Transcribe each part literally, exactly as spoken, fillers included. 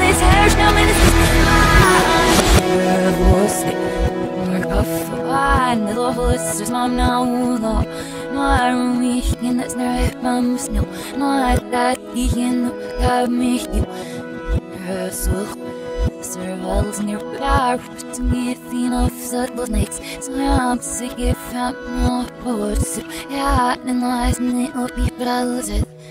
this hair, now minutes. And the lawless is mom now, though. No, I don't wish in that's not mom snow. No, I got the in the cab me. So, survivals near dark to me, thin of subtle nights. So I'm sick if I'm not poets. Yeah, and lies and it will be brothers.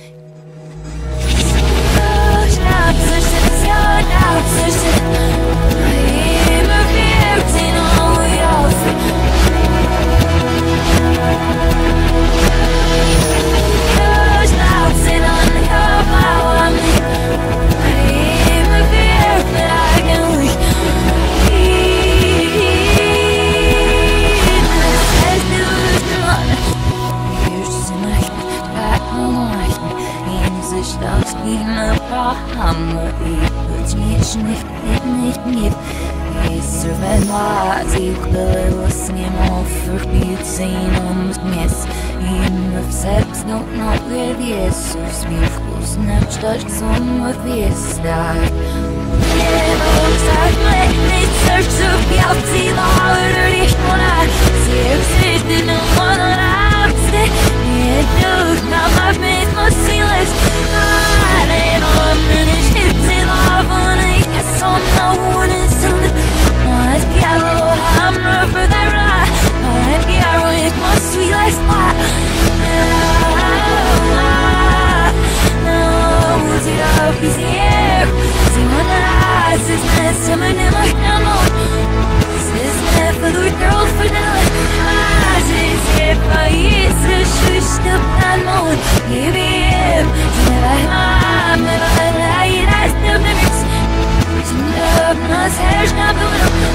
Hammer, ich nicht, nicht, nicht, nicht. Es wenn was ich was niemand verbiet sein und miss. Ihm selbst noch noch wird Jesus wie groß nicht stark so wie es da. Never start me, search to be out see louder ich wanna see it in the one that I'm sick. It do not have me for sealers. I ain't on the ship in love when I guess on no one is in the I'd get a little hammer for the ride. I'd get with my sweet life spot. No, it's it up easy air. See what eyes is this someone in my hand. This is never the girl for the eyes is if I is the shush the plan mode. Give it, I'm never lying, I still never. Love nas hair's not the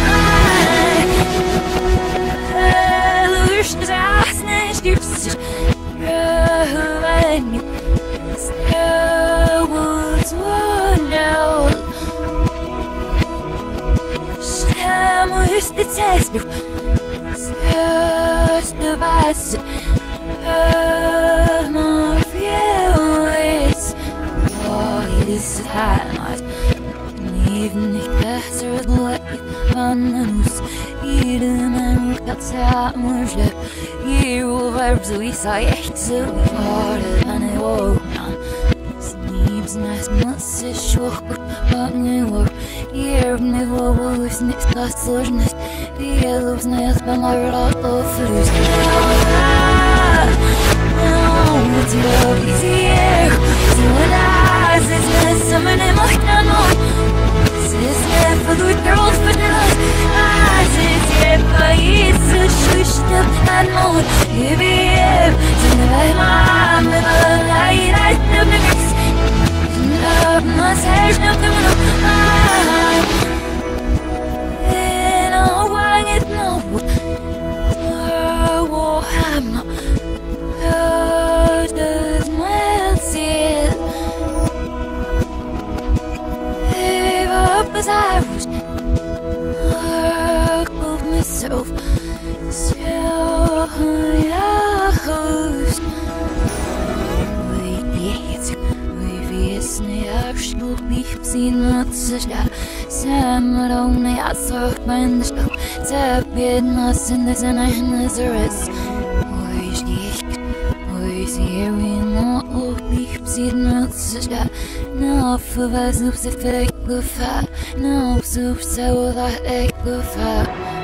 little Lush is ass next year when you still was one out Sam was the test just the best of my feelings oh it is hot even if that's a life on the news, even when we got sad and we're you were so we saw it so hard and it woke on sleeps and as much as shock but no work here never was next last source the yellows nails by my rock of fruit no it's your easier so when I says there's someone in my hand It's never the girls for the eyes is if I eat so shush the plan mode. Give it to my mom and I light I still never love my hair's not the one I'm in a wang it no oh I'm not does my seal As I was work of myself, so I host. We get, we visne jag slog mich sinat så där. Samron jag såg men så tabedna sen det sen hennes röst. Oj gick, oj ser vi nå och mich sinat så där. Nå för vad så för Go far, no, so so that I go far.